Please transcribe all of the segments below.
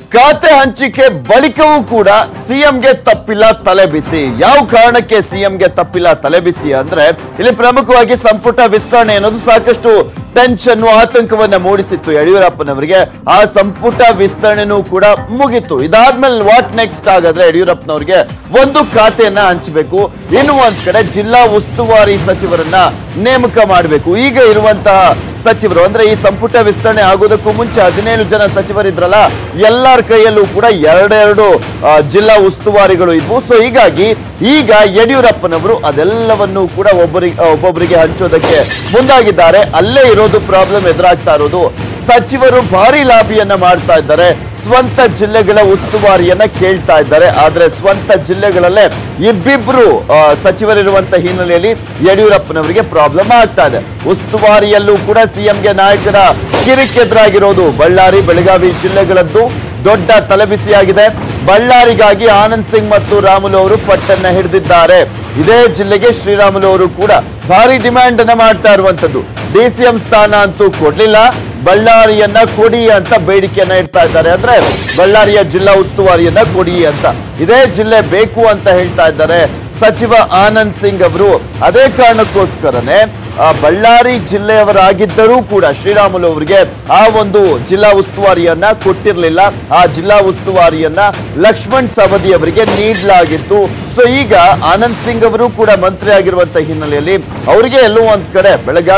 ಖಾತೆ ಹಂಚಿಕೆ ಬಳಿಕವೂ ಕೂಡ ಸಿಎಂಗೆ ತಪ್ಪಿಲ್ಲ ತಲೆಬಿಸಿ. ಯಾವ ಕಾರಣಕ್ಕೆ ಸಿಎಂಗೆ ತಪ್ಪಿಲ್ಲ ತಲೆಬಿಸಿ ಅಂದ್ರೆ ಇಲ್ಲಿ ಪ್ರಮುಖವಾಗಿ ಸಂಪುಟ ವಿಸ್ತರಣೆ ಅನ್ನೋದು ಸಾಕಷ್ಟು ಟೆನ್ಷನ್ ಆತಂಕವನ್ನ ಮೂಡಿಸಿತ್ತು ಯಡಿಯೂರಪ್ಪನವರಿಗೆ. ಆ ಸಂಪುಟ ವಿಸ್ತರಣೆನೂ ಕೂಡ ಮುಗಿತು. ಇದಾದ್ಮೇಲೆ ವಾಟ್ ನೆಕ್ಸ್ಟ್ ಹಾಗಾದ್ರೆ ಯಡಿಯೂರಪ್ಪನವರಿಗೆ ಒಂದು ಖಾತೆಯನ್ನ ಹಂಚಬೇಕು, ಇನ್ನು ಒಂದ್ ಕಡೆ ಜಿಲ್ಲಾ ಉಸ್ತುವಾರಿ ಸಚಿವರನ್ನ ನೇಮಕ ಮಾಡಬೇಕು. ಈಗ ಇರುವಂತಹ ಸಚಿವರು ಅಂದ್ರೆ ಈ ಸಂಪುಟ ವಿಸ್ತರಣೆ ಆಗೋದಕ್ಕೂ ಮುಂಚೆ 17 ಜನ ಸಚಿವರಿದ್ರಲ್ಲ, ಎಲ್ಲರ ಕೈಯಲ್ಲೂ ಕೂಡ ಎರಡೆರಡು ಜಿಲ್ಲಾ ಉಸ್ತುವಾರಿಗಳು ಇದ್ವು. ಸೊ ಹೀಗಾಗಿ ಈಗ ಯಡಿಯೂರಪ್ಪನವರು ಅದೆಲ್ಲವನ್ನೂ ಕೂಡ ಒಬ್ಬೊಬ್ಬರಿಗೆ ಹಂಚೋದಕ್ಕೆ ಮುಂದಾಗಿದ್ದಾರೆ. ಅಲ್ಲೇ ಇರೋದು ಪ್ರಾಬ್ಲಮ್ ಎದುರಾಗ್ತಾ ಇರೋದು, ಸಚಿವರು ಭಾರಿ ಲಾಬಿಯನ್ನ ಮಾಡ್ತಾ ಇದ್ದಾರೆ, ಸ್ವಂತ ಜಿಲ್ಲೆಗಳ ಉಸ್ತುವಾರಿಯನ್ನ ಕೇಳ್ತಾ ಇದ್ದಾರೆ. ಆದ್ರೆ ಸ್ವಂತ ಜಿಲ್ಲೆಗಳಲ್ಲೇ ಇಬ್ಬಿಬ್ರು ಸಚಿವರಿರುವಂತ ಹಿನ್ನೆಲೆಯಲ್ಲಿ ಯಡಿಯೂರಪ್ಪನವರಿಗೆ ಪ್ರಾಬ್ಲಮ್ ಆಗ್ತಾ ಇದೆ. ಉಸ್ತುವಾರಿಯಲ್ಲೂ ಕೂಡ ಸಿಎಂಗೆ ನಾಯಕರ ಕಿರಿಕೆದುರಾಗಿರೋದು ಬಳ್ಳಾರಿ ಬೆಳಗಾವಿ ಜಿಲ್ಲೆಗಳದ್ದು ದೊಡ್ಡ ತಲೆಬಿಸಿಯಾಗಿದೆ. ಬಳ್ಳಾರಿಗಾಗಿ ಆನಂದ್ ಸಿಂಗ್ ಮತ್ತು ರಾಮುಲು ಅವರು ಪಟ್ಟನ್ನ ಹಿಡಿದಿದ್ದಾರೆ. ಇದೇ ಜಿಲ್ಲೆಗೆ ಶ್ರೀರಾಮುಲು ಅವರು ಕೂಡ ಭಾರಿ ಡಿಮ್ಯಾಂಡ್ ಅನ್ನ ಮಾಡ್ತಾ ಇರುವಂತದ್ದು. ಡಿಸಿಎಂ ಸ್ಥಾನ ಅಂತೂ ಕೊಡ್ಲಿಲ್ಲ, ಬಳ್ಳಾರಿಯನ್ನ ಕೊಡಿ ಅಂತ ಬೇಡಿಕೆಯನ್ನ ಇಡ್ತಾ ಇದ್ದಾರೆ. ಅಂದ್ರೆ ಬಳ್ಳಾರಿಯ ಜಿಲ್ಲಾ ಉಸ್ತುವಾರಿಯನ್ನ ಕೊಡಿ ಅಂತ, ಇದೇ ಜಿಲ್ಲೆ ಬೇಕು ಅಂತ ಹೇಳ್ತಾ ಇದ್ದಾರೆ ಸಚಿವ ಆನಂದ್ ಸಿಂಗ್ ಅವರು. ಅದೇ ಕಾರಣಕ್ಕೋಸ್ಕರನೇ ಬಳ್ಳಾರಿ ಜಿಲ್ಲೆಯವರಾಗಿದ್ದರೂ ಕೂಡ ಶ್ರೀರಾಮುಲು ಅವರಿಗೆ ಆ ಒಂದು ಜಿಲ್ಲಾ ಉಸ್ತುವಾರಿಯನ್ನ ಕೊಟ್ಟಿರಲಿಲ್ಲ. ಆ ಜಿಲ್ಲಾ ಉಸ್ತುವಾರಿಯನ್ನ ಲಕ್ಷ್ಮಣ್ ಸವದಿ ಅವರಿಗೆ ನೀಡಲಾಗಿತ್ತು. ಸೊ ಈಗ ಆನಂದ್ ಸಿಂಗ್ ಅವರು ಕೂಡ ಮಂತ್ರಿ ಆಗಿರುವಂತ ಹಿನ್ನೆಲೆಯಲ್ಲಿ ಅವರಿಗೆ ಎಲ್ಲೋ ಒಂದ್ ಕಡೆ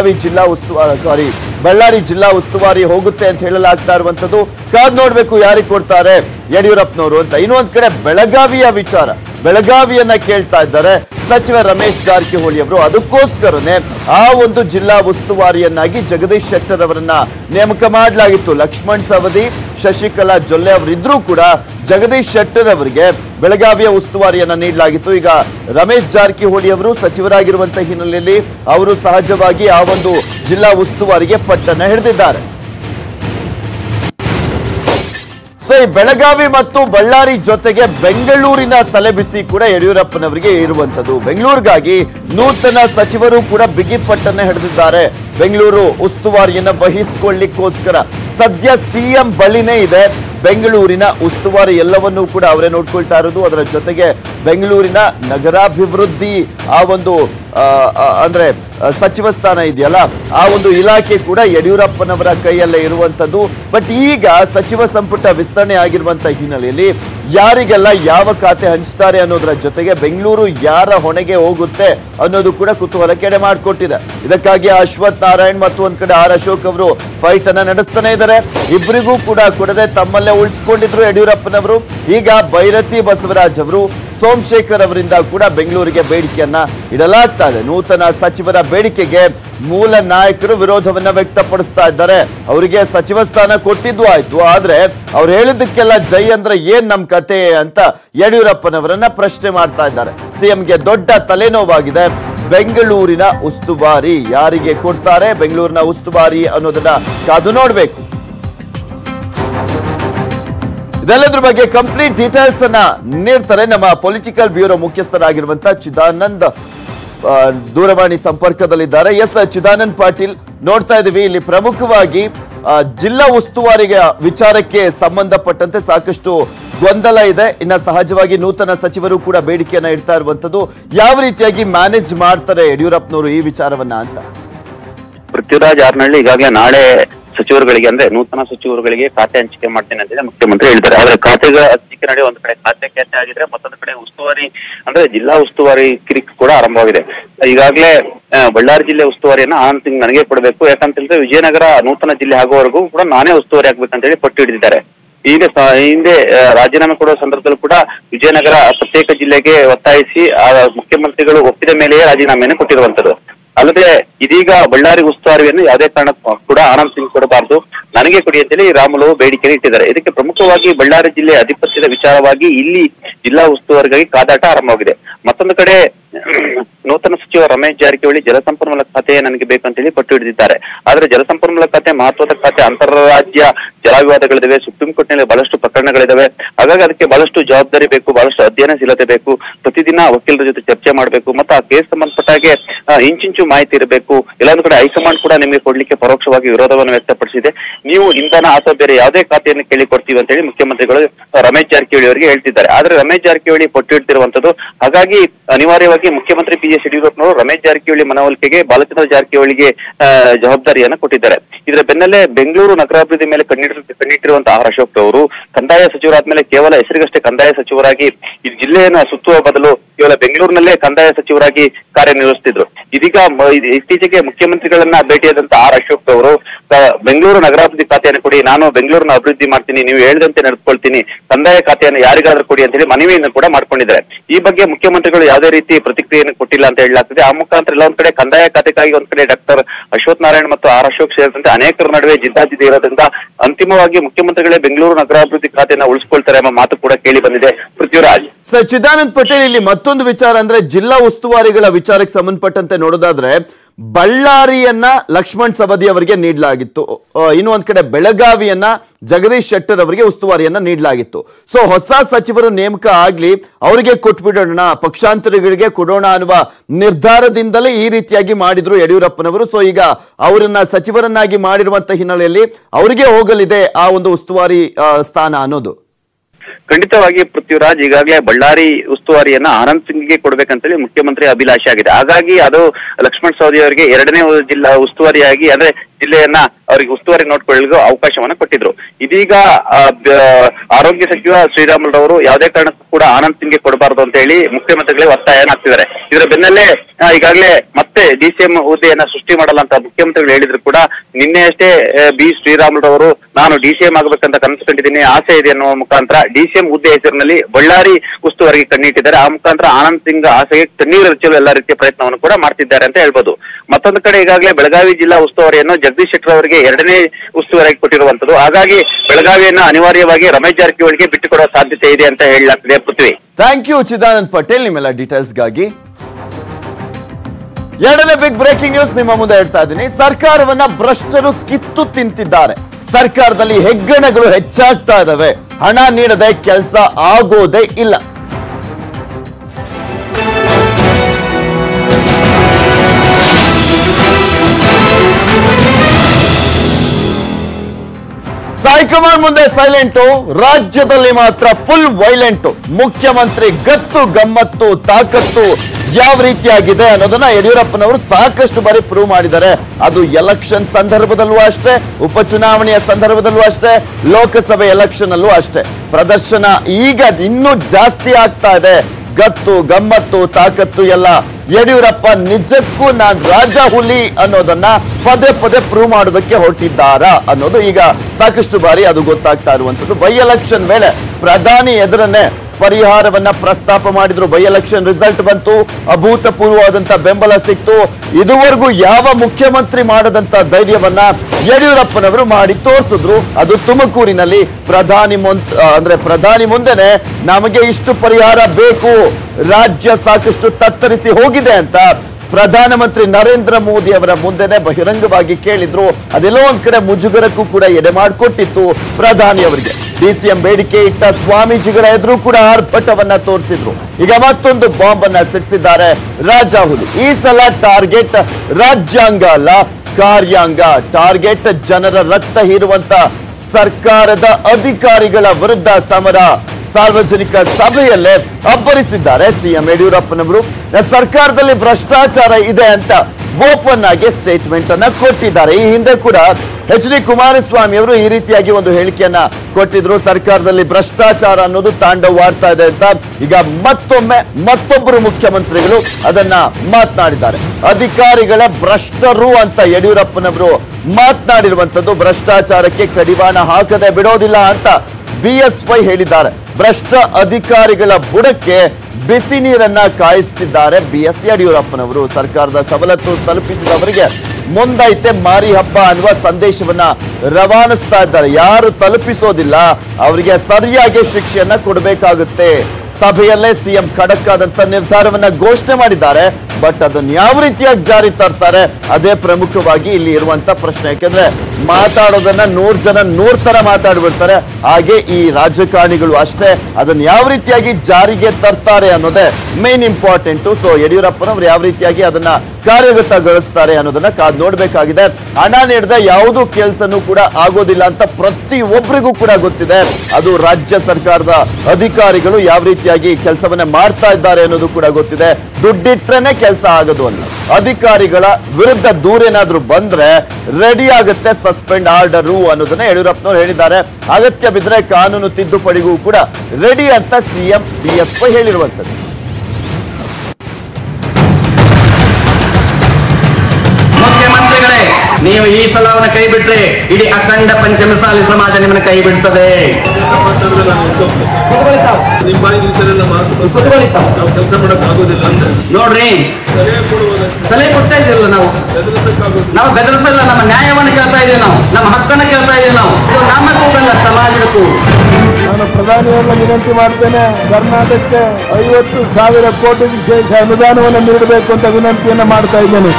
ಬಳ್ಳಾರಿ ಜಿಲ್ಲಾ ಉಸ್ತುವಾರಿ ಹೋಗುತ್ತೆ ಅಂತ ಹೇಳಲಾಗ್ತಾ ಇರುವಂತದ್ದು. ಕಾದ್ ನೋಡ್ಬೇಕು ಯಾರಿಗೆ ಕೊಡ್ತಾರೆ ಯಡಿಯೂರಪ್ಪನವರು ಅಂತ. ಇನ್ನೊಂದ್ ಕಡೆ ಬೆಳಗಾವಿಯ ವಿಚಾರ, ಬೆಳಗಾವಿಯನ್ನ ಕೇಳ್ತಾ ಇದ್ದಾರೆ ಸಚಿವ ರಮೇಶ್ ಜಾರಕಿಹೊಳಿ ಅವರು. ಅದಕ್ಕೋಸ್ಕರನೇ ಆ ಒಂದು ಜಿಲ್ಲಾ ಉಸ್ತುವಾರಿಯನ್ನಾಗಿ ಜಗದೀಶ್ ಶೆಟ್ಟರ್ ಅವರನ್ನ ನೇಮಕ ಮಾಡಲಾಗಿತ್ತು. ಲಕ್ಷ್ಮಣ್ ಸವದಿ, ಶಶಿಕಲಾ ಜೊಲ್ಲೆ ಅವರಿದ್ರೂ ಕೂಡ ಜಗದೀಶ್ ಶೆಟ್ಟರ್ ಅವರಿಗೆ ಬೆಳಗಾವಿಯ ಉಸ್ತುವಾರಿಯನ್ನ ನೀಡಲಾಗಿತ್ತು. ಈಗ ರಮೇಶ್ ಜಾರಕಿಹೊಳಿ ಅವರು ಸಚಿವರಾಗಿರುವಂತಹ ಹಿನ್ನೆಲೆಯಲ್ಲಿ ಅವರು ಸಹಜವಾಗಿ ಆ ಒಂದು ಜಿಲ್ಲಾ ಉಸ್ತುವಾರಿಗೆ ಪಟ್ಟನ್ನ ಹಿಡಿದಿದ್ದಾರೆ. ಸೊ ಈ ಬೆಳಗಾವಿ ಮತ್ತು ಬಳ್ಳಾರಿ ಜೊತೆಗೆ ಬೆಂಗಳೂರಿನ ತಲೆಬಿಸಿ ಕೂಡ ಯಡಿಯೂರಪ್ಪನವರಿಗೆ ಇರುವಂತದ್ದು. ಬೆಂಗಳೂರಿಗಾಗಿ ನೂತನ ಸಚಿವರು ಕೂಡ ಬಿಗಿ ಪಟ್ಟನ್ನ ಹಿಡಿದಿದ್ದಾರೆ. ಬೆಂಗಳೂರು ಉಸ್ತುವಾರಿಯನ್ನ ವಹಿಸಿಕೊಳ್ಳಿಕ್ಕೋಸ್ಕರ ಸದ್ಯ ಸಿಎಂ ಬಳಿನೇ ಇದೆ ಬೆಂಗಳೂರಿನ ಉಸ್ತುವಾರಿ. ಎಲ್ಲವನ್ನೂ ಕೂಡ ಅವರೇ ನೋಡ್ಕೊಳ್ತಾ ಇರೋದು. ಅದರ ಜೊತೆಗೆ ಬೆಂಗಳೂರಿನ ನಗರಾಭಿವೃದ್ಧಿ ಆ ಒಂದು ಅಂದ್ರೆ ಸಚಿವ ಸ್ಥಾನ ಇದೆಯಲ್ಲ, ಆ ಒಂದು ಇಲಾಖೆ ಕೂಡ ಯಡಿಯೂರಪ್ಪನವರ ಕೈಯಲ್ಲೇ ಇರುವಂತದ್ದು. ಬಟ್ ಈಗ ಸಚಿವ ಸಂಪುಟ ವಿಸ್ತರಣೆ ಆಗಿರುವಂತಹ ಹಿನ್ನೆಲೆಯಲ್ಲಿ ಯಾರಿಗೆಲ್ಲ ಯಾವ ಖಾತೆ ಹಂಚ್ತಾರೆ ಅನ್ನೋದರ ಜೊತೆಗೆ ಬೆಂಗಳೂರು ಯಾರ ಹೊಣೆಗೆ ಹೋಗುತ್ತೆ ಅನ್ನೋದು ಕೂಡ ಕುತೂಹಲಕ್ಕೆ ಎಡೆ ಮಾಡಿಕೊಟ್ಟಿದೆ. ಇದಕ್ಕಾಗಿ ಅಶ್ವಥ್ ನಾರಾಯಣ್ ಮತ್ತು ಒಂದ್ ಕಡೆ ಆರ್ ಅಶೋಕ್ ಅವರು ಫೈಟ್ ಅನ್ನ ನಡೆಸ್ತಾನೆ ಇದ್ದಾರೆ. ಇಬ್ಬರಿಗೂ ಕೂಡ ಕೊಡದೆ ತಮ್ಮಲ್ಲೇ ಉಳಿಸ್ಕೊಂಡಿದ್ರು ಯಡಿಯೂರಪ್ಪನವರು. ಈಗ ಭೈರತಿ ಬಸವರಾಜ್ ಅವರು, ಸೋಮಶೇಖರ್ ಅವರಿಂದ ಕೂಡ ಬೆಂಗಳೂರಿಗೆ ಬೇಡಿಕೆಯನ್ನ ಇಡಲಾಗ್ತಾ ಇದೆ. ನೂತನ ಸಚಿವರ ಬೇಡಿಕೆಗೆ ಮೂಲ ನಾಯಕರು ವಿರೋಧವನ್ನ ವ್ಯಕ್ತಪಡಿಸ್ತಾ ಇದ್ದಾರೆ. ಅವರಿಗೆ ಸಚಿವ ಸ್ಥಾನ ಕೊಟ್ಟಿದ್ದು ಆಯ್ತು, ಆದ್ರೆ ಅವ್ರು ಹೇಳಿದ್ದಕ್ಕೆಲ್ಲ ಜೈ ಅಂದ್ರೆ ಏನ್ ನಮ್ ಕತೆ ಅಂತ ಯಡಿಯೂರಪ್ಪನವರನ್ನ ಪ್ರಶ್ನೆ ಮಾಡ್ತಾ ಇದ್ದಾರೆ. ಸಿಎಂಗೆ ದೊಡ್ಡ ತಲೆನೋವಾಗಿದೆ. ಬೆಂಗಳೂರಿನ ಉಸ್ತುವಾರಿ ಯಾರಿಗೆ ಕೊಡ್ತಾರೆ, ಬೆಂಗಳೂರಿನ ಉಸ್ತುವಾರಿ ಅನ್ನೋದನ್ನ ಕಾದು ನೋಡ್ಬೇಕು. ಇದೆಲ್ಲದ್ರ ಬಗ್ಗೆ ಕಂಪ್ಲೀಟ್ ಡೀಟೇಲ್ಸ್ ಅನ್ನ ನೀಡ್ತಾರೆ ನಮ್ಮ ಪೊಲಿಟಿಕಲ್ ಬ್ಯೂರೋ ಮುಖ್ಯಸ್ಥರಾಗಿರುವಂತಹ ಚಿದಾನಂದ್ ದೂರವಾಣಿ ಸಂಪರ್ಕದಲ್ಲಿದ್ದಾರೆ. ಎಸ್ ಚಿದಾನಂದ್ ಪಾಟೀಲ್, ನೋಡ್ತಾ ಇದೀವಿ ಇಲ್ಲಿ ಪ್ರಮುಖವಾಗಿ ಜಿಲ್ಲಾ ಉಸ್ತುವಾರಿಗೆ ವಿಚಾರಕ್ಕೆ ಸಂಬಂಧಪಟ್ಟಂತೆ ಸಾಕಷ್ಟು ಗೊಂದಲ ಇದೆ. ಇನ್ನ ಸಹಜವಾಗಿ ನೂತನ ಸಚಿವರು ಕೂಡ ಬೇಡಿಕೆಯನ್ನ ಇಡ್ತಾ ಇರುವಂತದ್ದು. ಯಾವ ರೀತಿಯಾಗಿ ಮ್ಯಾನೇಜ್ ಮಾಡ್ತಾರೆ ಯಡಿಯೂರಪ್ಪನವರು ಈ ವಿಚಾರವನ್ನ ಅಂತ? ಪೃಥ್ವಿರಾಜ್ ಹಾರನಹಳ್ಳಿ ಈಗಾಗಲೇ ನಾಳೆ ಸಚಿವರುಗಳಿಗೆ ಅಂದ್ರೆ ನೂತನ ಸಚಿವರುಗಳಿಗೆ ಖಾತೆ ಹಂಚಿಕೆ ಮಾಡ್ತೇನೆ ಅಂತ ಮುಖ್ಯಮಂತ್ರಿ ಹೇಳ್ತಾರೆ. ಆದ್ರೆ ಖಾತೆ ಹಂಚಿಕೆ ನಡೆಯುವ ಒಂದು ಕಡೆ ಖಾತೆ ಆಗಿದ್ರೆ, ಮತ್ತೊಂದು ಕಡೆ ಉಸ್ತುವಾರಿ ಅಂದ್ರೆ ಜಿಲ್ಲಾ ಉಸ್ತುವಾರಿ ಕಿರಿಕ್ ಕೂಡ ಆರಂಭವಾಗಿದೆ. ಈಗಾಗಲೇ ಬಳ್ಳಾರಿ ಜಿಲ್ಲೆ ಉಸ್ತುವಾರಿಯನ್ನ ಆನಂದ್ ಸಿಂಗ್ ನನಗೆ ಕೊಡಬೇಕು, ಯಾಕಂತ ಹೇಳಿದ್ರೆ ವಿಜಯನಗರ ನೂತನ ಜಿಲ್ಲೆ ಆಗುವವರೆಗೂ ಕೂಡ ನಾನೇ ಉಸ್ತುವಾರಿ ಆಗ್ಬೇಕಂತ ಹೇಳಿ ಪಟ್ಟು ಹಿಡಿದಿದ್ದಾರೆ. ಹಿಂದೆ ರಾಜೀನಾಮೆ ಕೊಡುವ ಸಂದರ್ಭದಲ್ಲೂ ಕೂಡ ವಿಜಯನಗರ ಪ್ರತ್ಯೇಕ ಜಿಲ್ಲೆಗೆ ಒತ್ತಾಯಿಸಿ ಮುಖ್ಯಮಂತ್ರಿಗಳು ಒಪ್ಪಿದ ಮೇಲೆಯೇ ರಾಜೀನಾಮೆಯನ್ನು ಕೊಟ್ಟಿರುವಂತದ್ದು. ಅಲ್ಲದೆ ಇದೀಗ ಬಳ್ಳಾರಿ ಉಸ್ತುವಾರಿಯನ್ನು ಯಾವುದೇ ಕಾರಣಕ್ಕೂ ಕೂಡ ಆನಂದ್ ಸಿಂಗ್ ಕೊಡಬಾರ್ದು, ನನಗೆ ಕೊಡಿ ಅಂತೇಳಿ ರಾಮುಲು ಬೇಡಿಕೆ ಇಟ್ಟಿದ್ದಾರೆ. ಇದಕ್ಕೆ ಪ್ರಮುಖವಾಗಿ ಬಳ್ಳಾರಿ ಜಿಲ್ಲೆ ಅಧಿಪತ್ಯದ ವಿಚಾರವಾಗಿ ಇಲ್ಲಿ ಜಿಲ್ಲಾ ಉಸ್ತುವಾರಿಗಾಗಿ ಕಾದಾಟ ಆರಂಭವಾಗಿದೆ. ಮತ್ತೊಂದು ಕಡೆ ನೂತನ ಸಚಿವ ರಮೇಶ್ ಜಾರಕಿಹೊಳಿ ಜಲಸಂಪನ್ಮೂಲ ಖಾತೆ ನನಗೆ ಬೇಕಂತೇಳಿ ಪಟ್ಟು ಹಿಡಿದಿದ್ದಾರೆ. ಆದ್ರೆ ಜಲಸಂಪನ್ಮೂಲ ಖಾತೆ ಮಹತ್ವದ ಖಾತೆ, ಅಂತಾರಾಜ್ಯ ಜಲ ವಿವಾದಗಳಿದಾವೆ, ಸುಪ್ರೀಂ ಕೋರ್ಟ್ ನಲ್ಲಿ ಬಹಳಷ್ಟು ಪ್ರಕರಣಗಳಿದಾವೆ. ಹಾಗಾಗಿ ಅದಕ್ಕೆ ಬಹಳಷ್ಟು ಜವಾಬ್ದಾರಿ ಬೇಕು, ಬಹಳಷ್ಟು ಅಧ್ಯಯನಶೀಲತೆ ಬೇಕು, ಪ್ರತಿದಿನ ವಕೀಲರ ಜೊತೆ ಚರ್ಚೆ ಮಾಡಬೇಕು, ಮತ್ತೆ ಆ ಕೇಸ್ ಸಂಬಂಧಪಟ್ಟಾಗೆ ಇಂಚಿಂಚು ಮಾಹಿತಿ ಇರಬೇಕು. ಎಲ್ಲೊಂದು ಕಡೆ ಹೈಕಮಾಂಡ್ ಕೂಡ ನಿಮಗೆ ಕೊಡ್ಲಿಕ್ಕೆ ಪರೋಕ್ಷವಾಗಿ ವಿರೋಧವನ್ನು ವ್ಯಕ್ತಪಡಿಸಿದೆ. ನೀವು ಇಂಧನ ಅಥವಾ ಬೇರೆ ಯಾವುದೇ ಖಾತೆಯನ್ನು ಕೇಳಿಕೊಡ್ತೀವಿ ಅಂತ ಹೇಳಿ ಮುಖ್ಯಮಂತ್ರಿಗಳು ರಮೇಶ್ ಜಾರಕಿಹೊಳಿ ಅವರಿಗೆ ಹೇಳ್ತಿದ್ದಾರೆ. ಆದ್ರೆ ರಮೇಶ್ ಜಾರಕಿಹೊಳಿ ಪಟ್ಟು ಹಿಡ್ತಿರುವಂತದ್ದು. ಹಾಗಾಗಿ ಅನಿವಾರ್ಯವಾಗಿ ಮುಖ್ಯಮಂತ್ರಿ BS ಯಡಿಯೂರಪ್ಪನವರು ರಮೇಶ್ ಜಾರಕಿಹೊಳಿ ಮನವೊಲಿಕೆಗೆ ಬಾಲಚಂದ್ರ ಜಾರಕಿಹೊಳಿಗೆ ಜವಾಬ್ದಾರಿಯನ್ನು ಕೊಟ್ಟಿದ್ದಾರೆ. ಇದರ ಬೆನ್ನಲ್ಲೇ ಬೆಂಗಳೂರು ನಗರಾಭಿವೃದ್ಧಿ ಮೇಲೆ ಕಣ್ಣಿಟ್ಟಿರುವಂತಹ ಅಶೋಕ್ ಅವರು ಕಂದಾಯ ಸಚಿವರಾದ್ಮೇಲೆ ಕೇವಲ ಹೆಸರಿಗಷ್ಟೇ ಕಂದಾಯ ಸಚಿವರಾಗಿ ಈ ಜಿಲ್ಲೆಯನ್ನು ಸುತ್ತುವ ಬದಲು ಕೇವಲ ಬೆಂಗಳೂರಿನಲ್ಲೇ ಕಂದಾಯ ಸಚಿವರಾಗಿ ಕಾರ್ಯನಿರ್ವಹಿಸುತ್ತಿದ್ರು. ಇದೀಗ ಇತ್ತೀಚೆಗೆ ಮುಖ್ಯಮಂತ್ರಿಗಳನ್ನ ಭೇಟಿಯಾದಂತಹ ಅಶೋಕ್ ಅವರು ಬೆಂಗಳೂರು ನಗರಾಭಿವೃದ್ಧಿ ಖಾತೆಯನ್ನು ಕೊಡಿ, ನಾನು ಬೆಂಗಳೂರನ್ನ ಅಭಿವೃದ್ಧಿ ಮಾಡ್ತೀನಿ, ನೀವು ಹೇಳಿದಂತೆ ನಡೆದುಕೊಳ್ತೀನಿ, ಕಂದಾಯ ಖಾತೆಯನ್ನು ಯಾರಿಗಾದ್ರೂ ಕೊಡಿ ಅಂತ ಹೇಳಿ ಮನವಿಯನ್ನು ಕೂಡ ಮಾಡ್ಕೊಂಡಿದ್ದಾರೆ. ಈ ಬಗ್ಗೆ ಮುಖ್ಯಮಂತ್ರಿಗಳು ಯಾವುದೇ ರೀತಿ ಪ್ರತಿಕ್ರಿಯೆಯನ್ನು ಕೊಟ್ಟಿಲ್ಲ ಅಂತ ಹೇಳಲಾಗ್ತದೆ. ಆ ಮುಖಾಂತರ ಎಲ್ಲ ಒಂದ್ ಕಡೆ ಕಂದಾಯ ಖಾತೆಗಾಗಿ ಒಂದ್ ಕಡೆ ಡಾಕ್ಟರ್ ಅಶ್ವಥ್ ನಾರಾಯಣ್ ಮತ್ತು ಅಶೋಕ್ ಸೇರಿದಂತೆ ಅನೇಕರ ನಡುವೆ ಜಿದ್ದಾಜಿದ್ದಿ ಇರೋದ್ರಿಂದ ಅಂತಿಮವಾಗಿ ಮುಖ್ಯಮಂತ್ರಿಗಳೇ ಬೆಂಗಳೂರು ನಗರಾಭಿವೃದ್ಧಿ ಖಾತೆಯನ್ನು ಉಳಿಸಿಕೊಳ್ತಾರೆ ಎಂಬ ಮಾತು ಕೂಡ ಕೇಳಿ ಬಂದಿದೆ. ಪೃಥ್ವಿರಾಜ್. ಸರ್, ಚಿದಾನಂದ್ ಪಟೇಲ್, ಇಲ್ಲಿ ಮತ್ತೊಂದು ವಿಚಾರ ಅಂದ್ರೆ ಜಿಲ್ಲಾ ಉಸ್ತುವಾರಿಗಳ ವಿಚಾರಕ್ಕೆ ಸಂಬಂಧಪಟ್ಟಂತೆ ನೋಡೋದಾದ್ರೆ ಬಳ್ಳಾರಿಯನ್ನ ಲಕ್ಷ್ಮಣ್ ಸವದಿ ಅವರಿಗೆ ನೀಡಲಾಗಿತ್ತು, ಇನ್ನು ಒಂದ್ ಕಡೆ ಬೆಳಗಾವಿಯನ್ನ ಜಗದೀಶ್ ಶೆಟ್ಟರ್ ಅವರಿಗೆ ಉಸ್ತುವಾರಿಯನ್ನ ನೀಡಲಾಗಿತ್ತು. ಸೊ ಹೊಸ ಸಚಿವರು ನೇಮಕ ಆಗ್ಲಿ, ಅವರಿಗೆ ಕೊಟ್ಬಿಡೋಣ, ಪಕ್ಷಾಂತರಿಗಳಿಗೆ ಕೊಡೋಣ ಅನ್ನುವ ನಿರ್ಧಾರದಿಂದಲೇ ಈ ರೀತಿಯಾಗಿ ಮಾಡಿದ್ರು ಯಡಿಯೂರಪ್ಪನವರು. ಸೊ ಈಗ ಅವರನ್ನ ಸಚಿವರನ್ನಾಗಿ ಮಾಡಿರುವಂತಹ ಹಿನ್ನೆಲೆಯಲ್ಲಿ ಅವರಿಗೆ ಹೋಗಲಿದೆ ಆ ಒಂದು ಉಸ್ತುವಾರಿ ಸ್ಥಾನ ಅನ್ನೋದು. ಖಂಡಿತವಾಗಿ ಪೃಥ್ವಿರಾಜ್, ಈಗಾಗಲೇ ಬಳ್ಳಾರಿ ಉಸ್ತುವಾರಿಯನ್ನ ಆನಂದ್ ಸಿಂಗ್ಗೆ ಕೊಡ್ಬೇಕಂತೇಳಿ ಮುಖ್ಯಮಂತ್ರಿ ಅಭಿಲಾಷೆ ಆಗಿದೆ. ಹಾಗಾಗಿ ಅದು ಲಕ್ಷ್ಮಣ್ ಸವದಿ ಅವರಿಗೆ ಎರಡನೇ ಜಿಲ್ಲಾ ಉಸ್ತುವಾರಿಯಾಗಿ ಅಂದ್ರೆ ಜಿಲ್ಲೆಯನ್ನ ಅವರಿಗೆ ಉಸ್ತುವಾರಿ ನೋಡ್ಕೊಳ್ಳಲು ಅವಕಾಶವನ್ನ ಕೊಟ್ಟಿದ್ರು. ಇದೀಗ ಆರೋಗ್ಯ ಸಚಿವ ಶ್ರೀರಾಮುಲು ಯಾವುದೇ ಕಾರಣಕ್ಕೂ ಕೂಡ ಆನಂದ್ ಸಿಂಗ್ಗೆ ಕೊಡಬಾರದು ಅಂತ ಹೇಳಿ ಮುಖ್ಯಮಂತ್ರಿಗಳಿಗೆ ಒತ್ತಾಯನ ಹಾಕ್ತಿದ್ದಾರೆ. ಇದರ ಬೆನ್ನಲ್ಲೇ ಈಗಾಗಲೇ ಮತ್ತೆ DCM ಹುದ್ದೆಯನ್ನ ಸೃಷ್ಟಿ ಮಾಡಲ್ಲ ಅಂತ ಮುಖ್ಯಮಂತ್ರಿಗಳು ಹೇಳಿದ್ರು ಕೂಡ ನಿನ್ನೆ ಅಷ್ಟೇ ಶ್ರೀರಾಮುಲು ಅವರು ನಾನು DCM ಆಗಬೇಕಂತ ಕನಸು ಕಂಡಿದ್ದೀನಿ, ಆಸೆ ಇದೆ ಅನ್ನುವ ಮುಖಾಂತರ DCM ಹುದ್ದೆ ಹೆಸರಿನಲ್ಲಿ ಬಳ್ಳಾರಿ ಉಸ್ತುವಾರಿಗೆ ಕಣ್ಣಿಟ್ಟಿದ್ದಾರೆ. ಆ ಮುಖಾಂತರ ಆನಂದ್ ಸಿಂಗ್ ಆಸೆಗೆ ಕಣ್ಣೀರು ಹಚ್ಚಲು ಎಲ್ಲಾ ರೀತಿಯ ಪ್ರಯತ್ನವನ್ನು ಕೂಡ ಮಾಡ್ತಿದ್ದಾರೆ ಅಂತ ಹೇಳ್ಬೋದು. ಮತ್ತೊಂದು ಕಡೆ ಈಗಾಗಲೇ ಬೆಳಗಾವಿ ಜಿಲ್ಲಾ ಉಸ್ತುವಾರಿಯನ್ನು ಜಗದೀಶ್ ಶೆಟ್ಟರ್ ಅವರಿಗೆ ಎರಡನೇ ಉಸ್ತುವಾರಿಯಾಗಿ ಕೊಟ್ಟಿರುವಂತದ್ದು. ಹಾಗಾಗಿ ಬೆಳಗಾವಿಯನ್ನು ಅನಿವಾರ್ಯವಾಗಿ ರಮೇಶ್ ಜಾರಕಿಹೊಳಿಗೆ ಬಿಟ್ಟುಕೊಡುವ ಸಾಧ್ಯತೆ ಇದೆ ಅಂತ ಹೇಳಲಾಗ್ತಿದೆ. ಪೃಥ್ವಿ, ಥ್ಯಾಂಕ್ ಯು ಚಿದಾನಂದ್ ಪಟೇಲ್ ನಿಮ್ಮೆಲ್ಲ ಡೀಟೇಲ್ಸ್ಗಾಗಿ. ಎರಡನೇ ಬಿಗ್ ಬ್ರೇಕಿಂಗ್ ನ್ಯೂಸ್ ನಿಮ್ಮ ಮುಂದೆ ಹೇಳ್ತಾ ಇದ್ದೀನಿ. ಸರ್ಕಾರವನ್ನ ಭ್ರಷ್ಟರು ಕಿತ್ತು ತಿಂತಿದ್ದಾರೆ. ಸರ್ಕಾರದಲ್ಲಿ ಹೆಗ್ಗಣಗಳು ಹೆಚ್ಚಾಗ್ತಾ ಇದಾವೆ. ಹಣ ನೀಡದೆ ಕೆಲಸ ಆಗೋದೇ ಇಲ್ಲ. ಹೈಕಮಾಂಡ್ ಮುಂದೆ ಸೈಲೆಂಟು, ರಾಜ್ಯದಲ್ಲಿ ಮಾತ್ರ ಫುಲ್ ವೈಲೆಂಟು. ಮುಖ್ಯಮಂತ್ರಿ ಗತ್ತು ಗಮ್ಮತ್ತು ತಾಕತ್ತು ಯಾವ ರೀತಿಯಾಗಿದೆ ಅನ್ನೋದನ್ನ ಯಡಿಯೂರಪ್ಪನವರು ಸಾಕಷ್ಟು ಬಾರಿ ಪ್ರೂವ್ ಮಾಡಿದ್ದಾರೆ. ಅದು ಎಲೆಕ್ಷನ್ ಸಂದರ್ಭದಲ್ಲೂ ಅಷ್ಟೇ, ಉಪಚುನಾವಣೆಯ ಸಂದರ್ಭದಲ್ಲೂ ಅಷ್ಟೇ, ಲೋಕಸಭೆ ಎಲೆಕ್ಷನ್ ಅಲ್ಲೂ ಅಷ್ಟೇ. ಪ್ರದರ್ಶನ ಈಗ ಇನ್ನೂ ಜಾಸ್ತಿ ಆಗ್ತಾ ಇದೆ. ಗತ್ತು ಗಮ್ಮತ್ತು ತಾಕತ್ತು ಎಲ್ಲ. ಯಡಿಯೂರಪ್ಪ ನಿಜಕ್ಕೂ ನಾನ್ ರಾಜ ಹುಲಿ ಅನ್ನೋದನ್ನ ಪದೇ ಪದೇ ಪ್ರೂವ್ ಮಾಡೋದಕ್ಕೆ ಹೊರಟಿದ್ದಾರಾ ಅನ್ನೋದು ಈಗ ಸಾಕಷ್ಟು ಬಾರಿ ಅದು ಗೊತ್ತಾಗ್ತಾ ಇರುವಂತದ್ದು. ಬೈ ಎಲೆಕ್ಷನ್ ವೇಳೆ ಪ್ರಧಾನಿ ಎದುರನ್ನೇ ಪರಿಹಾರವನ್ನ ಪ್ರಸ್ತಾಪ ಮಾಡಿದ್ರು. ಬೈ ಎಲೆಕ್ಷನ್ ರಿಸಲ್ಟ್ ಬಂತು, ಅಭೂತಪೂರ್ವವಾದಂತ ಬೆಂಬಲ ಸಿಕ್ತು. ಇದುವರೆಗೂ ಯಾವ ಮುಖ್ಯಮಂತ್ರಿ ಮಾಡದಂತ ಧೈರ್ಯವನ್ನ ಯಡಿಯೂರಪ್ಪನವರು ಮಾಡಿ ತೋರಿಸಿದ್ರು. ಅದು ತುಮಕೂರಿನಲ್ಲಿ ಪ್ರಧಾನಿ ಮುಂದೆನೆ ನಮಗೆ ಇಷ್ಟು ಪರಿಹಾರ ಬೇಕು, ರಾಜ್ಯ ಸಾಕಷ್ಟು ತತ್ತರಿಸಿ ಹೋಗಿದೆ ಅಂತ ಪ್ರಧಾನಮಂತ್ರಿ ನರೇಂದ್ರ ಮೋದಿ ಅವರ ಮುಂದೆನೆ ಬಹಿರಂಗವಾಗಿ ಕೇಳಿದ್ರು. ಅದೆಲ್ಲೋ ಒಂದ್ ಕಡೆ ಮುಜುಗರಕ್ಕೂ ಕೂಡ ಎಡೆ ಮಾಡಿಕೊಟ್ಟಿತ್ತು ಪ್ರಧಾನಿ ಅವರಿಗೆ. DCM ಬೇಡಿಕೆ ಇಟ್ಟ ಸ್ವಾಮೀಜಿಗಳ ಎದುರು ಕೂಡ ಆರ್ಭಟವನ್ನ ತೋರಿಸಿದ್ರು. ಈಗ ಮತ್ತೊಂದು ಬಾಂಬ್ ಅನ್ನ ಸಿಡಿಸಿದ್ದಾರೆ ರಾಜಾಹುಲಿ. ಈ ಸಲ ಟಾರ್ಗೆಟ್ ರಾಜ್ಯಾಂಗ ಅಲ್ಲ, ಕಾರ್ಯಾಂಗ. ಟಾರ್ಗೆಟ್ ಜನರ ರಕ್ತ ಹೀರುವಂತ ಸರ್ಕಾರದ ಅಧಿಕಾರಿಗಳ ವಿರುದ್ಧ ಸಮರ. ಸಾರ್ವಜನಿಕ ಸಭೆಯಲ್ಲೇ ಅಬ್ಬರಿಸಿದ್ದಾರೆ ಸಿಎಂ ಯಡಿಯೂರಪ್ಪನವರು. ಸರ್ಕಾರದಲ್ಲಿ ಭ್ರಷ್ಟಾಚಾರ ಇದೆ ಅಂತ ಓಪನ್ ಆಗಿ ಸ್ಟೇಟ್ಮೆಂಟ್ ಅನ್ನ ಕೊಟ್ಟಿದ್ದಾರೆ. ಈ ಹಿಂದೆ ಕೂಡ HD ಕುಮಾರಸ್ವಾಮಿ ಅವರು ಈ ರೀತಿಯಾಗಿ ಒಂದು ಹೇಳಿಕೆಯನ್ನ ಕೊಟ್ಟಿದ್ರು. ಸರ್ಕಾರದಲ್ಲಿ ಭ್ರಷ್ಟಾಚಾರ ಅನ್ನೋದು ತಾಂಡವವಾಡ್ತಾ ಇದೆ ಅಂತ. ಈಗ ಮತ್ತೊಬ್ಬರು ಮುಖ್ಯಮಂತ್ರಿಗಳು ಅದನ್ನ ಮಾತನಾಡಿದ್ದಾರೆ. ಅಧಿಕಾರಿಗಳ ಭ್ರಷ್ಟರು ಅಂತ ಯಡಿಯೂರಪ್ಪನವರು ಮಾತನಾಡಿರುವಂತದ್ದು. ಭ್ರಷ್ಟಾಚಾರಕ್ಕೆ ಕಡಿವಾಣ ಹಾಕದೆ ಬಿಡೋದಿಲ್ಲ ಅಂತ BSY ಹೇಳಿದ್ದಾರೆ. ಭ್ರಷ್ಟ ಅಧಿಕಾರಿಗಳ ಬುಡಕ್ಕೆ ಬಿಸಿ ನೀರನ್ನ ಕಾಯಿಸ್ತಿದ್ದಾರೆ BS ಯಡಿಯೂರಪ್ಪನವರು. ಸರ್ಕಾರದ ಸವಲತ್ತು ತಲುಪಿಸಿದವರಿಗೆ ಮುಂದೈತೆ ಮಾರಿ ಹಬ್ಬ ಅನ್ನುವ ಸಂದೇಶವನ್ನ ರವಾನಿಸ್ತಾ ಇದ್ದಾರೆ. ಯಾರು ತಲುಪಿಸೋದಿಲ್ಲ ಅವರಿಗೆ ಸರಿಯಾಗಿ ಶಿಕ್ಷೆಯನ್ನ ಕೊಡಬೇಕಾಗುತ್ತೆ. ಸಭೆಯಲ್ಲೇ ಸಿಎಂ ಖಡಕ್ ಆದಂತ ನಿರ್ಧಾರವನ್ನ ಘೋಷಣೆ ಮಾಡಿದ್ದಾರೆ. ಬಟ್ ಅದನ್ನ ಯಾವ ರೀತಿಯಾಗಿ ಜಾರಿ ತರ್ತಾರೆ ಅದೇ ಪ್ರಮುಖವಾಗಿ ಇಲ್ಲಿ ಇರುವಂತ ಪ್ರಶ್ನೆ. ಯಾಕೆಂದ್ರೆ ಮಾತಾಡೋದನ್ನ 100 ಜನ 100 ತರ ಮಾತಾಡ್ಬಿಡ್ತಾರೆ. ಹಾಗೆ ಈ ರಾಜಕಾರಣಿಗಳು ಅಷ್ಟೇ, ಅದನ್ನ ಯಾವ ರೀತಿಯಾಗಿ ಜಾರಿಗೆ ತರ್ತಾರೆ ಅನ್ನೋದೇ ಮೇನ್ ಇಂಪಾರ್ಟೆಂಟ್. ಸೊ ಯಡಿಯೂರಪ್ಪನವರು ಯಾವ ರೀತಿಯಾಗಿ ಅದನ್ನ ಕಾರ್ಯಗತಗೊಳಿಸ್ತಾರೆ ಅನ್ನೋದನ್ನ ಕಾದ್ ನೋಡ್ಬೇಕಾಗಿದೆ. ಹಣ ನೀಡದ ಯಾವುದೂ ಕೆಲಸನೂ ಕೂಡ ಆಗೋದಿಲ್ಲ ಅಂತ ಪ್ರತಿಯೊಬ್ಬರಿಗೂ ಕೂಡ ಗೊತ್ತಿದೆ. ಅದು ರಾಜ್ಯ ಸರ್ಕಾರದ ಅಧಿಕಾರಿಗಳು ಯಾವ ರೀತಿಯಾಗಿ ಕೆಲಸವನ್ನ ಮಾಡ್ತಾ ಇದ್ದಾರೆ ಅನ್ನೋದು ಕೂಡ ಗೊತ್ತಿದೆ. ದುಡ್ಡಿಟ್ರೇನೆ ಕೆಲಸ ಆಗೋದು ಅಲ್ಲ. ಅಧಿಕಾರಿಗಳ ವಿರುದ್ಧ ದೂರೇನಾದ್ರೂ ಬಂದ್ರೆ ರೆಡಿ ಆಗುತ್ತೆ ಸಸ್ಪೆಂಡ್ ಆರ್ಡರ್ ಅನ್ನೋದನ್ನ ಯಡಿಯೂರಪ್ಪನವರು ಹೇಳಿದ್ದಾರೆ. ಅಗತ್ಯ ಬಿದ್ರೆ ಕಾನೂನು ತಿದ್ದುಪಡಿಗೂ ಕೂಡ ರೆಡಿ ಅಂತ ಸಿಎಂ ಬಿಎಸ್ವೈ ಹೇಳಿರುವಂತದ್ದು. ಮುಖ್ಯಮಂತ್ರಿಗಳೇ, ನೀವು ಈ ಸಲವನ್ನು ಕೈ ಬಿಟ್ರೆ ಇಡೀ ಅಖಂಡ ಪಂಚಮಸಾಲಿ ಸಮಾಜ ನಿಮ್ಮನ್ನ ಕೈ ಬಿಡ್ತದೆ. ನೋಡ್ರಿ, ಸಲಹೆ ಕೊಡ್ತಾ ಇದ್ದೀರಲ್ಲ, ನಾವು ಬೆದರಿಸಲ್ಲ, ನಮ್ಮ ನ್ಯಾಯವನ್ನು ಕೇಳ್ತಾ ಇದ್ದೀವಿ, ನಮ್ಮ ಹಕ್ಕನ್ನು ಕೇಳ್ತಾ ಇದ್ದೀವಿ. ನಾವು ನಮ್ಮ ಕೂಗಲ್ಲ, ಸಮಾಜದ ಕೂಗು. ನಾನು ಪ್ರಧಾನಿಯವರನ್ನ ವಿನಂತಿ ಮಾಡ್ತೇನೆ, ಕರ್ನಾಟಕಕ್ಕೆ 50,000 ಕೋಟಿ ವಿಶೇಷ ಅನುದಾನವನ್ನು ನೀಡಬೇಕು ಅಂತ ವಿನಂತಿಯನ್ನು ಮಾಡ್ತಾ ಇದ್ದೇನೆ.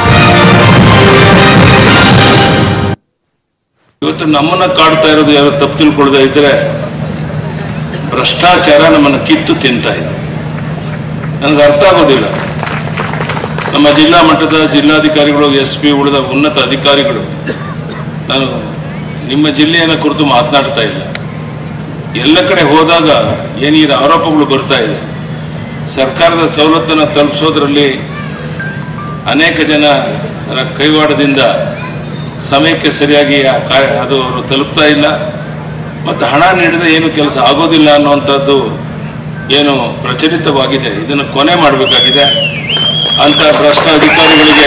ಇವತ್ತು ನಮ್ಮನ್ನ ಕಾಡ್ತಾ ಇರೋದು ಯಾರು ತಪ್ಪು ತಿಳ್ಕೊಳ್ಳದೆ ಇದ್ರೆ ಭ್ರಷ್ಟಾಚಾರ ನಮ್ಮನ್ನು ಕಿತ್ತು ತಿಂತಾ ಇದೆ. ನನಗೆ ಅರ್ಥ ಆಗೋದಿಲ್ಲ. ನಮ್ಮ ಜಿಲ್ಲಾ ಮಟ್ಟದ ಜಿಲ್ಲಾಧಿಕಾರಿಗಳು, SP, ಉಳಿದ ಉನ್ನತ ಅಧಿಕಾರಿಗಳು, ನಾನು ನಿಮ್ಮ ಜಿಲ್ಲೆಯನ್ನು ಕುರಿತು ಮಾತನಾಡ್ತಾ ಇಲ್ಲ. ಎಲ್ಲ ಕಡೆ ಹೋದಾಗ ಏನೀರ ಆರೋಪಗಳು ಬರ್ತಾ ಇದೆ. ಸರ್ಕಾರದ ಸವಲತ್ತನ್ನು ತಲುಪಿಸೋದ್ರಲ್ಲಿ ಅನೇಕ ಜನರ ಕೈವಾಡದಿಂದ ಸಮಯಕ್ಕೆ ಸರಿಯಾಗಿ ಅದು ಅವರು ತಲುಪ್ತಾ ಇಲ್ಲ, ಮತ್ತು ಹಣ ನೀಡಿದ್ರೆ ಏನು ಕೆಲಸ ಆಗೋದಿಲ್ಲ ಅನ್ನುವಂಥದ್ದು ಏನು ಪ್ರಚಲಿತವಾಗಿದೆ. ಇದನ್ನು ಕೊನೆ ಮಾಡಬೇಕಾಗಿದೆ. ಅಂಥ ಭ್ರಷ್ಟ ಅಧಿಕಾರಿಗಳಿಗೆ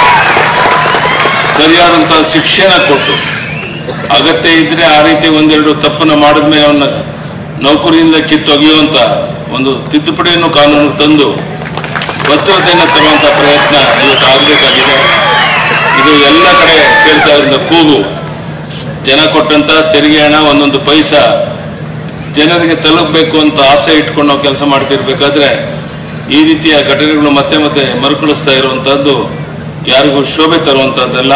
ಸರಿಯಾದಂಥ ಶಿಕ್ಷಣ ಕೊಟ್ಟು, ಅಗತ್ಯ ಇದ್ದರೆ ಆ ರೀತಿ ಒಂದೆರಡು ತಪ್ಪನ್ನು ಮಾಡಿದ್ಮೇಲೆ ಅವನ್ನ ನೌಕರಿಯಿಂದ ಕಿತ್ತೊಗೆಯುವಂಥ ಒಂದು ತಿದ್ದುಪಡಿಯನ್ನು ಕಾನೂನಿಗೆ ತಂದು ಭದ್ರತೆಯನ್ನು ತರುವಂಥ ಪ್ರಯತ್ನ ಇವತ್ತು ಆಗಬೇಕಾಗಿದೆ. ಇದು ಎಲ್ಲ ಕಡೆ ಕೇಳ್ತಾ ಇರೋದ್ರಿಂದ ಕೂಗು. ಜನ ಕೊಟ್ಟಂತ ತೆರಿಗೆ ಹಣ ಒಂದೊಂದು ಪೈಸಾ ಜನರಿಗೆ ತಲುಪಬೇಕು ಅಂತ ಆಸೆ ಇಟ್ಕೊಂಡು ನಾವು ಕೆಲಸ ಮಾಡ್ತಿರ್ಬೇಕಾದ್ರೆ ಈ ರೀತಿಯ ಘಟನೆಗಳು ಮತ್ತೆ ಮತ್ತೆ ಮರುಕಳಿಸ್ತಾ ಇರುವಂತಹದ್ದು ಯಾರಿಗೂ ಶೋಭೆ ತರುವಂತಹದ್ದಲ್ಲ.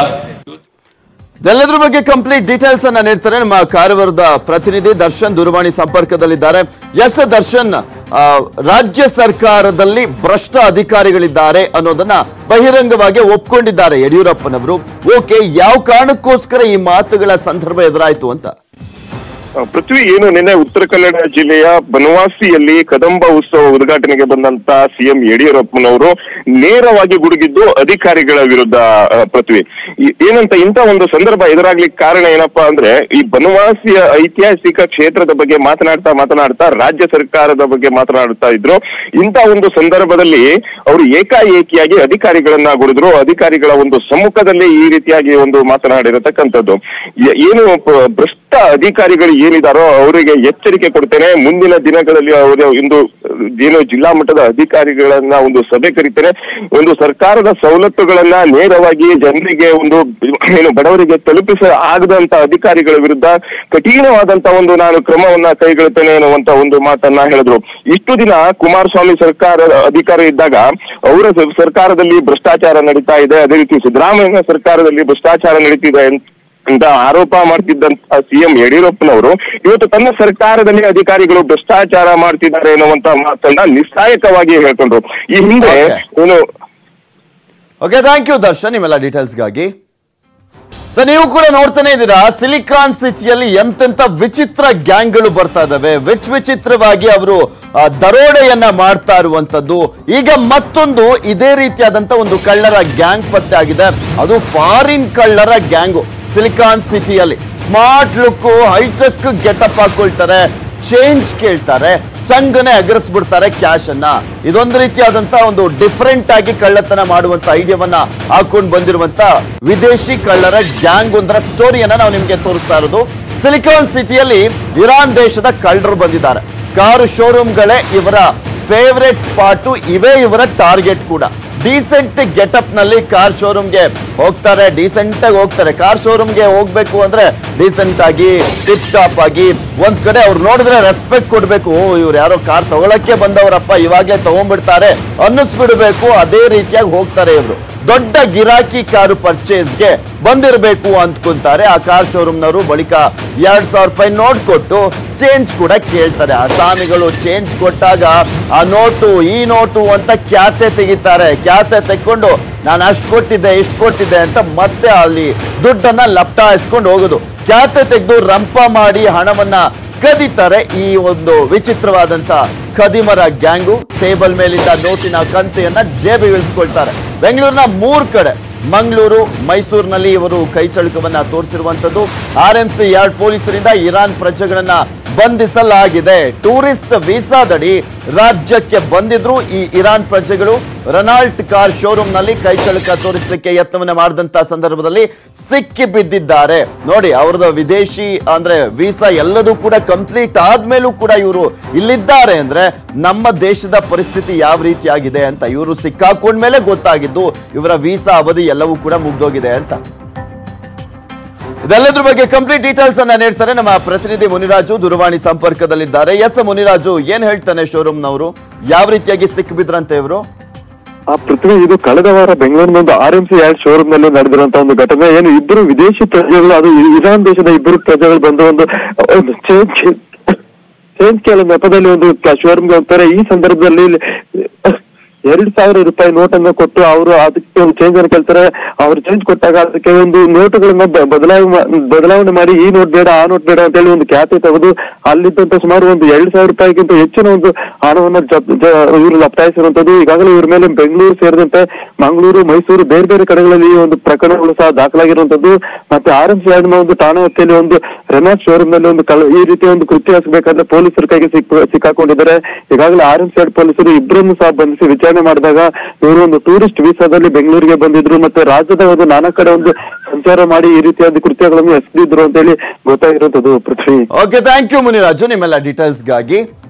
ಇದೆಲ್ಲದ್ರ ಬಗ್ಗೆ ಕಂಪ್ಲೀಟ್ ಡೀಟೇಲ್ಸ್ ಅನ್ನ ನೀಡ್ತಾರೆ ನಮ್ಮ ಕಾರವಾರದ ಪ್ರತಿನಿಧಿ ದರ್ಶನ್ ದೂರವಾಣಿ ಸಂಪರ್ಕದಲ್ಲಿದ್ದಾರೆ. ಎಸ್ ದರ್ಶನ್, ರಾಜ್ಯ ಸರ್ಕಾರದಲ್ಲಿ ಭ್ರಷ್ಟ ಅಧಿಕಾರಿಗಳಿದ್ದಾರೆ ಅನ್ನೋದನ್ನ ಬಹಿರಂಗವಾಗಿ ಒಪ್ಕೊಂಡಿದ್ದಾರೆ ಯಡಿಯೂರಪ್ಪನವರು. ಓಕೆ, ಯಾವ ಕಾರಣಕ್ಕೋಸ್ಕರ ಈ ಮಾತುಗಳ ಸಂದರ್ಭ ಎದುರಾಯಿತು ಅಂತ? ಪೃಥ್ವಿ, ಏನು ನಿನ್ನೆ ಉತ್ತರ ಕನ್ನಡ ಜಿಲ್ಲೆಯ ಬನವಾಸಿಯಲ್ಲಿ ಕದಂಬ ಉತ್ಸವ ಉದ್ಘಾಟನೆಗೆ ಬಂದಂತ ಸಿಎಂ ಯಡಿಯೂರಪ್ಪನವರು ನೇರವಾಗಿ ಗುಡುಗಿದ್ದು ಅಧಿಕಾರಿಗಳ ವಿರುದ್ಧ. ಪೃಥ್ವಿ, ಏನಂತ ಇಂಥ ಒಂದು ಸಂದರ್ಭ ಎದುರಾಗ್ಲಿಕ್ಕೆ ಕಾರಣ ಏನಪ್ಪಾ ಅಂದ್ರೆ, ಈ ಬನವಾಸಿಯ ಐತಿಹಾಸಿಕ ಕ್ಷೇತ್ರದ ಬಗ್ಗೆ ಮಾತನಾಡ್ತಾ ರಾಜ್ಯ ಸರ್ಕಾರದ ಬಗ್ಗೆ ಮಾತನಾಡ್ತಾ ಇದ್ರು. ಇಂಥ ಒಂದು ಸಂದರ್ಭದಲ್ಲಿ ಅವರು ಏಕಾಏಕಿಯಾಗಿ ಅಧಿಕಾರಿಗಳನ್ನ ಗುಡಿದ್ರು. ಅಧಿಕಾರಿಗಳ ಒಂದು ಸಮ್ಮುಖದಲ್ಲಿ ಈ ರೀತಿಯಾಗಿ ಒಂದು ಮಾತನಾಡಿರತಕ್ಕಂಥದ್ದು. ಏನು ಭ್ರಷ್ಟ ಅಧಿಕಾರಿಗಳು ಏನಿದಾರೋ ಅವರಿಗೆ ಎಚ್ಚರಿಕೆ ಕೊಡ್ತೇನೆ, ಮುಂದಿನ ದಿನಗಳಲ್ಲಿ ಅವರ ಒಂದು ಏನು ಜಿಲ್ಲಾ ಮಟ್ಟದ ಅಧಿಕಾರಿಗಳನ್ನ ಒಂದು ಸಭೆ ಕರೀತೇನೆ, ಒಂದು ಸರ್ಕಾರದ ಸವಲತ್ತುಗಳನ್ನ ನೇರವಾಗಿ ಜನರಿಗೆ ಒಂದು ಏನು ಬಡವರಿಗೆ ತಲುಪಿಸ ಆಗದಂತ ಅಧಿಕಾರಿಗಳ ವಿರುದ್ಧ ಕಠಿಣವಾದಂತ ಒಂದು ನಾನು ಕ್ರಮವನ್ನ ಕೈಗೊಳ್ತೇನೆ ಅನ್ನುವಂತ ಒಂದು ಮಾತನ್ನ ಹೇಳಿದ್ರು. ಇಷ್ಟು ದಿನ ಕುಮಾರಸ್ವಾಮಿ ಸರ್ಕಾರ ಅಧಿಕಾರ ಇದ್ದಾಗ ಅವರ ಸರ್ಕಾರದಲ್ಲಿ ಭ್ರಷ್ಟಾಚಾರ ನಡೀತಾ ಇದೆ, ಅದೇ ರೀತಿ ಸಿದ್ದರಾಮಯ್ಯ ಸರ್ಕಾರದಲ್ಲಿ ಭ್ರಷ್ಟಾಚಾರ ನಡೀತಿದೆ ಅಂತ ಆರೋಪ ಮಾಡ್ತಿದ್ದಂತ ಸಿಎಂ ಯಡಿಯೂರಪ್ಪನವರು ಇವತ್ತು ತನ್ನ ಸರ್ಕಾರದಲ್ಲಿ ಅಧಿಕಾರಿಗಳು ಭ್ರಷ್ಟಾಚಾರ ಮಾಡ್ತಿದ್ದಾರೆ ಎನ್ನುವಂತ ಮಾತನ್ನ ನಿಸ್ಸಾಯಕವಾಗಿ ಹೇಳ್ಕೊಂಡ್ರು. ಈ ಹಿಂದೆ ಏನು ಓಕೆ, ಥ್ಯಾಂಕ್ ಯು ದರ್ಶನ್ ನಿಮ್ಮೆಲ್ಲ ಡೀಟೇಲ್ಸ್ಗಾಗಿ. ಸೊ ನೀವು ಕೂಡ ನೋಡ್ತಾನೆ ಇದ್ದೀರಾ, ಸಿಲಿಕಾನ್ ಸಿಟಿಯಲ್ಲಿ ಎಂತೆಂತ ವಿಚಿತ್ರ ಗ್ಯಾಂಗ್ಗಳು ಬರ್ತಾ ಇದಾವೆ. ವಿಚಿತ್ರವಾಗಿ ಅವರು ದರೋಡೆಯನ್ನ ಮಾಡ್ತಾ ಇರುವಂತದ್ದು. ಈಗ ಮತ್ತೊಂದು ಇದೇ ರೀತಿಯಾದಂತ ಒಂದು ಕಳ್ಳರ ಗ್ಯಾಂಗ್ ಪತ್ತೆ ಆಗಿದೆ. ಅದು ಫಾರಿನ್ ಕಳ್ಳರ ಗ್ಯಾಂಗು. ಸಿಲಿಕಾನ್ ಸಿಟಿಯಲ್ಲಿ ಸ್ಮಾರ್ಟ್ ಲುಕ್, ಹೈಟೆಕ್ ಗೆಟಪ್ ಹಾಕೊಳ್ತಾರೆ, ಚೇಂಜ್ ಕೇಳ್ತಾರೆ, ಚಂಗನೆ ಎಗರಿಸ್ಬಿಡ್ತಾರೆ ಕ್ಯಾಶ್ ಅನ್ನ. ಇದೊಂದು ರೀತಿಯಾದಂತ ಒಂದು ಡಿಫರೆಂಟ್ ಆಗಿ ಕಳ್ಳತನ ಮಾಡುವಂತ ಐಡಿಯಾವನ್ನ ಹಾಕೊಂಡು ಬಂದಿರುವಂತ ವಿದೇಶಿ ಕಳ್ಳರ ಗ್ಯಾಂಗ್ ಒಂದರ ಸ್ಟೋರಿಯನ್ನ ನಾವು ನಿಮ್ಗೆ ತೋರಿಸ್ತಾ ಇರೋದು. ಸಿಲಿಕಾನ್ ಸಿಟಿಯಲ್ಲಿ ಇರಾನ್ ದೇಶದ ಕಳ್ಳರು ಬಂದಿದ್ದಾರೆ. ಕಾರು ಶೋರೂಮ್ಗಳೇ ಇವರ ಫೇವರೇಟ್ ಸ್ಪಾಟು, ಇವೇ ಇವರ ಟಾರ್ಗೆಟ್ ಕೂಡ. ಡೀಸೆಂಟ್ ಗೆಟಪ್ ನಲ್ಲಿ ಕಾರ್ ಶೋರೂಮ್ಗೆ ಹೋಗ್ತಾರೆ, ಡೀಸೆಂಟ್ ಆಗಿ ಹೋಗ್ತಾರೆ. ಕಾರ್ ಶೋರೂಮ್ಗೆ ಹೋಗ್ಬೇಕು ಅಂದ್ರೆ ಡೀಸೆಂಟ್ ಆಗಿ ಟಿಪ್ ಟಾಪ್ ಆಗಿ, ಒಂದ್ ಕಡೆ ಅವ್ರು ನೋಡಿದ್ರೆ ರೆಸ್ಪೆಕ್ಟ್ ಕೊಡ್ಬೇಕು. ಇವ್ರು ಯಾರೋ ಕಾರ್ ತಗೊಳಕ್ಕೆ ಬಂದವರಪ್ಪ, ಇವಾಗ್ಲೇ ತಗೊಂಡ್ಬಿಡ್ತಾರೆ ಅನ್ನಿಸ್ಬಿಡ್ಬೇಕು. ಅದೇ ರೀತಿಯಾಗಿ ಹೋಗ್ತಾರೆ ಇವ್ರು. ದೊಡ್ಡ ಗಿರಾಕಿ ಕಾರು ಪರ್ಚೇಸ್ಗೆ ಬಂದಿರಬೇಕು ಅಂದ್ಕೊಂತಾರೆ. ಆ ಕಾರ್ ಶೋರೂಮ್ನವರು ಬಳಿಕ 2,000 ರೂಪಾಯಿ ನೋಟ್ ಕೊಟ್ಟು ಚೇಂಜ್ ಕೂಡ ಕೇಳ್ತಾರೆ. ಅಸಾಮಿಗಳು ಚೇಂಜ್ ಕೊಟ್ಟಾಗ ಆ ನೋಟು ಈ ನೋಟು ಅಂತ ಕ್ಯಾತೆ ತೆಗಿತಾರೆ. ಕ್ಯಾತೆ ತೆಕ್ಕೊಂಡು ನಾನು ಅಷ್ಟು ಕೊಟ್ಟಿದ್ದೆ ಇಷ್ಟು ಕೊಟ್ಟಿದ್ದೆ ಅಂತ ಮತ್ತೆ ಅಲ್ಲಿ ದುಡ್ಡನ್ನ ಲಪ್ಟಾಯಿಸ್ಕೊಂಡು ಹೋಗೋದು. ಕ್ಯಾತೆ ತೆಗೆದು ರಂಪ ಮಾಡಿ ಹಣವನ್ನ ಕದೀತಾರೆ. ಈ ಒಂದು ವಿಚಿತ್ರವಾದಂತ ಖದೀಮರ ಗ್ಯಾಂಗು ಟೇಬಲ್ ಮೇಲಿದ್ದ ನೋಟಿನ ಕಂತೆಯನ್ನ ಜೇಬಿಗೆ ಇಳಿಸ್ಕೊಳ್ತಾರೆ. ಬೆಂಗಳೂರಿನ 3 ಕಡೆ, ಮಂಗಳೂರು, ಮೈಸೂರಿನಲ್ಲಿ ಇವರು ಕೈಚಳಕವನ್ನ ತೋರಿಸಿರುವಂತದ್ದು. RMC ಯಾರ್ಡ್ ಪೊಲೀಸರಿಂದ ಇರಾನ್ ಪ್ರಜೆಗಳನ್ನ ಬಂಧಿಸಲಾಗಿದೆ. ಟೂರಿಸ್ಟ್ ವೀಸಾದಡಿ ರಾಜ್ಯಕ್ಕೆ ಬಂದಿದ್ರು ಈ ಇರಾನ್ ಪ್ರಜೆಗಳು. ರೆನಾಲ್ಟ್ ಕಾರ್ ಶೋರೂಮ್ ನಲ್ಲಿ ಕೈಚಳಕ ತೋರಿಸಲಿಕ್ಕೆ ಯತ್ನವನ್ನ ಮಾಡಿದಂತ ಸಂದರ್ಭದಲ್ಲಿ ಸಿಕ್ಕಿ ಬಿದ್ದಿದ್ದಾರೆ. ನೋಡಿ, ಅವ್ರದ್ದು ವಿದೇಶಿ ಅಂದ್ರೆ ವೀಸಾ ಎಲ್ಲದೂ ಕೂಡ ಕಂಪ್ಲೀಟ್ ಆದ್ಮೇಲೂ ಕೂಡ ಇವರು ಇಲ್ಲಿದ್ದಾರೆ ಅಂದ್ರೆ ನಮ್ಮ ದೇಶದ ಪರಿಸ್ಥಿತಿ ಯಾವ ರೀತಿಯಾಗಿದೆ ಅಂತ ಇವರು ಸಿಕ್ಕಾಕೊಂಡ್ಮೇಲೆ ಗೊತ್ತಾಗಿದ್ದು ಇವರ ವೀಸಾ ಅವಧಿ ಎಲ್ಲವೂ ಕೂಡ ಮುಗ್ದೋಗಿದೆ ಅಂತ. ಇದೆಲ್ಲದ್ರ ಬಗ್ಗೆ ಕಂಪ್ಲೀಟ್ ಡೀಟೇಲ್ಸ್ ಅನ್ನ ನೀಡ್ತಾರೆ ನಮ್ಮ ಪ್ರತಿನಿಧಿ ಮುನಿರಾಜು, ದೂರವಾಣಿ ಸಂಪರ್ಕದಲ್ಲಿದ್ದಾರೆ. ಎಸ್ ಮುನಿರಾಜು, ಏನ್ ಹೇಳ್ತಾನೆ ಶೋರೂಮ್ನವರು, ಯಾವ ರೀತಿಯಾಗಿ ಸಿಕ್ಕಿಬಿದ್ರಂತೆ ಇವರು? ಪೃಥ್ವಿ, ಇದು ಕಳೆದ ವಾರ ಬೆಂಗಳೂರಿನ ಒಂದು RMC ಯಾರ್ಡ್ ಶೋರೂಮ್ ನಲ್ಲಿ ನಡೆದಿರುವಂತಹ ಒಂದು ಘಟನೆ. ಏನು ಇಬ್ಬರು ವಿದೇಶಿ ಪ್ರಜೆಗಳು, ಅದು ಇರಾನ್ ದೇಶದ ಇಬ್ಬರು ಪ್ರಜೆಗಳು ಬಂದು ಒಂದು ಚೇಂಜ್ ಕೇಳೋ ನೆಪದಲ್ಲಿ ಒಂದು ಶೋರೂಮ್ಗೆ ಹೋಗ್ತಾರೆ. ಈ ಸಂದರ್ಭದಲ್ಲಿ 2,000 ರೂಪಾಯಿ ನೋಟನ್ನು ಕೊಟ್ಟು ಅವರು ಅದಕ್ಕೆ ಒಂದು ಚೇಂಜ್ ಅನ್ನು ಕೇಳ್ತಾರೆ. ಅವ್ರು ಚೇಂಜ್ ಕೊಟ್ಟಾಗ ಅದಕ್ಕೆ ಒಂದು ನೋಟುಗಳನ್ನ ಬದಲಾವಣೆ ಮಾಡಿ ಈ ನೋಟ್ ಬೇಡ ಆ ನೋಟ್ ಬೇಡ ಅಂತ ಹೇಳಿ ಒಂದು ಖ್ಯಾತಿ ತೆಗೆದು ಅಲ್ಲಿದ್ದಂತ ಸುಮಾರು ಒಂದು 2,000 ರೂಪಾಯಿಗಿಂತ ಹೆಚ್ಚಿನ ಒಂದು ಹಣವನ್ನ ಇವರು ಲಪ್ತಾಯಿಸಿರುವಂತದ್ದು. ಈಗಾಗಲೇ ಇವ್ರ ಮೇಲೆ ಬೆಂಗಳೂರು ಸೇರಿದಂತೆ ಮಂಗಳೂರು, ಮೈಸೂರು ಬೇರೆ ಬೇರೆ ಕಡೆಗಳಲ್ಲಿ ಈ ಒಂದು ಪ್ರಕರಣಗಳು ಸಹ ದಾಖಲಾಗಿರುವಂತದ್ದು. ಮತ್ತೆ RMC ಯಾರ್ಡ್ ನ ಒಂದು ಠಾಣಾ ವ್ಯಾಪ್ತಿಯಲ್ಲಿ ಒಂದು ರೆನಾಲ್ಟ್ ಶೋರೂಮ್ ನಲ್ಲಿ ಒಂದು ಈ ರೀತಿ ಒಂದು ಕೃತ್ಯ ಎಸಗಬೇಕಾದ್ರೆ ಪೊಲೀಸರ ಕೈಗೆ ಸಿಕ್ಕಾಕೊಂಡಿದ್ದಾರೆ. ಈಗಾಗಲೇ RMC ಯಾರ್ಡ್ ಪೊಲೀಸರು ಇಬ್ಬರನ್ನು ಸಹ ಬಂಧಿಸಿ ವಿಚಾರಣೆ ಮಾಡಿದಾಗ ಇವರು ಒಂದು ಟೂರಿಸ್ಟ್ ವೀಸಾದಲ್ಲಿ ಬೆಂಗಳೂರಿಗೆ ಬಂದಿದ್ರು, ಮತ್ತೆ ರಾಜ್ಯದ ಒಂದು ನಾನಾ ಕಡೆ ಒಂದು ಸಂಚಾರ ಮಾಡಿ ಈ ರೀತಿಯಾದ ಕೃತ್ಯಗಳನ್ನು ಎಸಗಿದ್ರು ಅಂತ ಹೇಳಿ ಗೊತ್ತಾಗಿರುವಂತದ್ದು. Prithvi, okay, thank you Muniraju ನಿಮ್ಮೆಲ್ಲ ಡೀಟೇಲ್ಸ್ಗಾಗಿ.